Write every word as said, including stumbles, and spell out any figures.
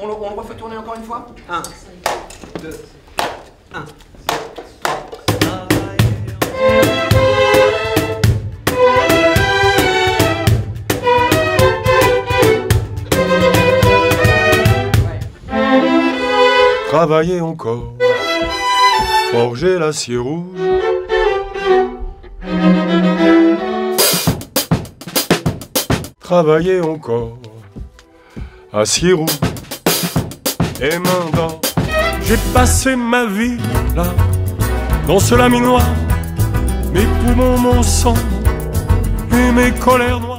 le, on le refait tourner encore une fois. un, deux, un. Travailler encore, forger l'acier rouge. Travailler encore, acier rouge et main d'or. J'ai passé ma vie là, dans ce laminoir, mes poumons, mon sang et mes colères noires.